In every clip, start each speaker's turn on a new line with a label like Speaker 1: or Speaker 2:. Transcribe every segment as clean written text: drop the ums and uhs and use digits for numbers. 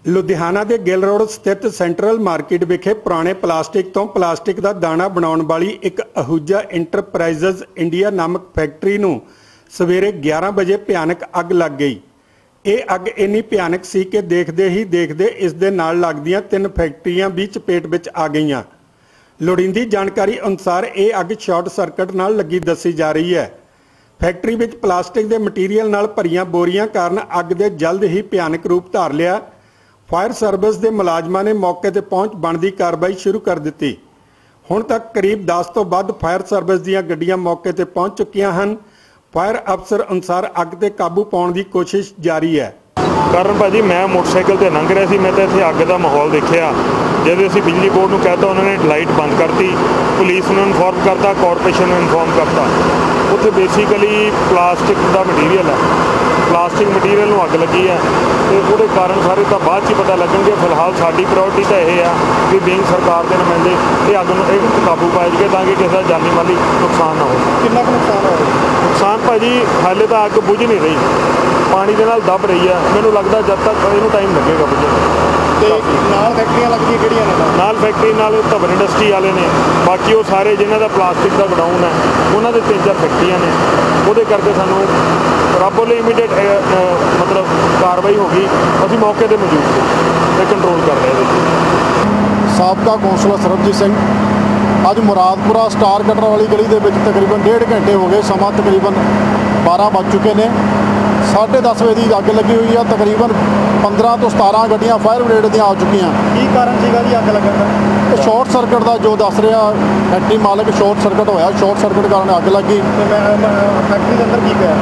Speaker 1: ਲੁਧਿਆਣਾ ਦੇ ਗਿੱਲ ਰੋਡ ਸਥਿਤ central market ਵਿਖੇ ਪੁਰਾਣੇ ਪਲਾਸਟਿਕ ਤੋਂ ਪਲਾਸਟਿਕ ਦਾ ਦਾਣਾ ਬਣਾਉਣ ਵਾਲੀ ਇੱਕ ਅਹੂਜਾ ਇੰਟਰਪ੍ਰਾਈਜ਼ਸ ਇੰਡੀਆ ਨਾਮਕ ਫੈਕਟਰੀ ਨੂੰ ਸਵੇਰੇ 11 ਵਜੇ ਭਿਆਨਕ ਅੱਗ ਲੱਗ ਗਈ। ਇਹ ਅੱਗ ਇੰਨੀ ਭਿਆਨਕ ਸੀ ਕਿ ਦੇਖਦੇ ਹੀ ਦੇਖਦੇ ਇਸ ਦੇ ਨਾਲ ਲੱਗਦੀਆਂ 3 ਫੈਕਟਰੀਆਂ ਵੀ ਚਪੇਟ ਵਿੱਚ ਆ ਗਈਆਂ। ਲੋੜੀਂਦੀ ਜਾਣਕਾਰੀ ਅਨੁਸਾਰ ਇਹ ਅੱਗ ਸ਼ਾਰਟ ਸਰਕਟ ਨਾਲ ਲੱਗੀ ਦੱਸੀ ਜਾ ਰਹੀ ਹੈ। ਫੈਕਟਰੀ ਵਿੱਚ ਪਲਾਸਟਿਕ ਦੇ ਮਟੀਰੀਅਲ ਨਾਲ ਭਰੀਆਂ ਬੋਰੀਆਂ ਕਾਰਨ ਅੱਗ ਦੇ ਜਲਦ ਹੀ ਭਿਆਨਕ ਰੂਪ ਧਾਰ ਲਿਆ। फायर सर्विस के मुलाजमान ने मौके पर पहुंच बनती कार्रवाई शुरू कर दी। हुण तक करीब 10 तो वध फायर सर्विस दीयां गड्डियां मौके पर पहुंच चुकियां हैं। फायर अफसर अनुसार अग ते काबू पाउण दी कोशिश जारी है।
Speaker 2: कारण भाजी मैं मोटरसाइकिल से लंघ रहा सी, मैं तो इत्थे अग का माहौल देखिया। जब असीं बिजली बोर्ड नूं कहता उन्होंने लाइट बंद करती, पुलिस नूं इन्फॉर्म करता, कॉरपोरेशन नूं इन्फॉर्म करता। उत्थे बेसिकली प्लास्टिक का मटीरियल है, प्लास्टिक मटीरियल नूं अग लगी है तो वो कारण सारे तो बाद च पता लगणगे। फिलहाल साडी प्रायोरिटी तो यह है कि बीइंग सरकार के नुमाइंदे ये अग नूं काबू पाए जाए ताकि किसी का जानी माली नुकसान ना हो।
Speaker 1: कितना नुकसान हो
Speaker 2: नुकसान भाजी हाले तो अग बुझ नहीं रही, पानी के नाल दब रही है। मैनूं लगदा जब तक इहनूं टाइम लगेगा बुझण।
Speaker 1: नाल फैक्ट्रियां लगदी किहड़ियां ने?
Speaker 2: नाल फैक्ट्री नाल धवन इंडस्ट्री वाले ने, बाकी वो सारे जिन्हां दा प्लास्टिक का गोडाउन है उन्हां दे 3-4 फैक्ट्रियां ने। उहदे करके सानूं रबोले इमीडिएट मतलब कार्रवाई होगी। असीं मौके पर मौजूद थे ते कंट्रोल कर रहे थे।
Speaker 3: साबका कौंसलर सरबजीत सिंह अज मुरादपुरा स्टार कटर वाली गली के तकरीबन 1.5 घंटे हो गए, समा तकरीबन 12 बज चुके हैं। 10:30 बजे की अग लगी हुई है। तकरीबन 15 तो 17 गड्डियां फायर ब्रिगेड दी आ चुकी हैं।
Speaker 1: की कारण सीगा जी अग लगन दा?
Speaker 3: शॉर्ट सर्किट का जो दस रहा फैक्ट्री मालिक, शॉर्ट सर्किट होया, शॉर्ट सर्किट कारण अग लगी।
Speaker 1: फैक्ट्री के अंदर की पिया?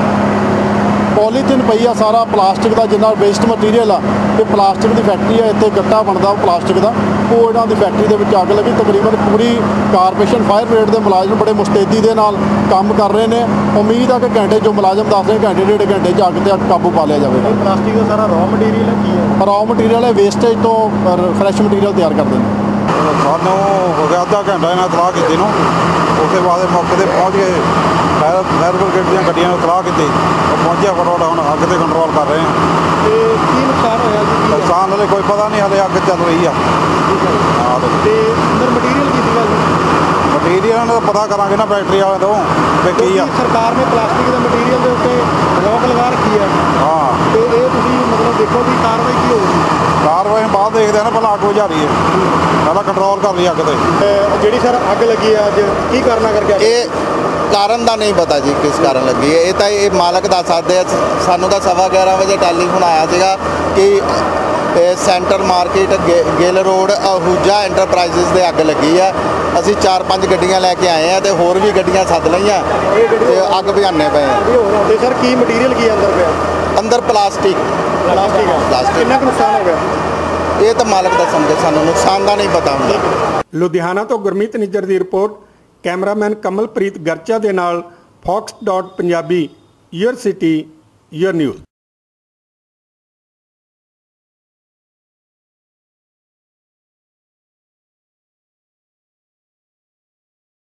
Speaker 3: पॉलीथीन पई आ, सारा प्लास्टिक का जिन्ना वेस्ट मटीरियल आ, तो प्लास्टिक की फैक्ट्री है, इतने गट्टा बनता प्लास्टिक का, वो इन्हों की फैक्ट्री के अग लगी। तकरीबन पूरी कारपोरेशन फायर ब्रिगेड के मुलाजम बड़े मुस्तैदी के नाल काम कर रहे हैं। उम्मीद है कि घंटे जो मुलाजम दस रहे घंटे 1.5 घंटे अग से काबू पा लिया जाएगा।
Speaker 1: प्लास्टिक का सारा रॉ मटीरियल है की है?
Speaker 3: रॉ मटीरियल है, वेस्टेज तो फ्रैश मटीरियल तैयार करते हैं।
Speaker 4: सानू हो गया आधा घंटा इन्हें तलाह की नूं, उसके बाद मौके पर पहुँच गए। फायर ब्रिगेड दी गड्डियां तलाह की पहुंचे, फटाफट हम अग से कंट्रोल कर रहे हैं।
Speaker 1: की नुकसान होया जी?
Speaker 4: नुकसान हले कोई पता नहीं, हले अग चल रही है।
Speaker 1: अंदर मटीरियल की सीगा जी?
Speaker 4: मटीरियल का पता करांगे ना फैक्ट्री वाले तो की है।
Speaker 1: सरकार ने प्लास्टिक के मटीरियल के उत्ते रोक लगा रखी है।
Speaker 4: हाँ
Speaker 1: तो ये तुसीं मतलब देखो कि कार्रवाई की होगी?
Speaker 4: कार्रवाई बाद देखते हैं ना, पहले अग बुझा रही है, पहले कंट्रोल कर रही है अग से।
Speaker 1: जी सर अग लगी है अज की करना करके?
Speaker 5: कारण का नहीं पता जी किस कारण लगी है। ये मालक दस सकते हैं। सानू तो 11:15 बजे टैलीफोन आया सीगा कि centre market Gill road Ahuja enterprises से अग लगी है। असी 4-5 गड्डियां लैके आए हैं तो होर भी गड्डियां सद लईआं ते अग बुझाने पे हैं।
Speaker 1: सर की मटीरियल की अंदर पे?
Speaker 5: अंदर प्लास्टिक
Speaker 1: है।
Speaker 5: प्लास्टिक
Speaker 1: कितना नुकसान हो गया?
Speaker 5: ये तो मालक दसणगे, सानू नुकसान का नहीं पता हुंदा।
Speaker 1: लुधियाना तो गुरमीत निज्जर की रिपोर्ट। कैमरामैन कमलप्रीत गर्चा दे नाल fox.punjabi, your city your news.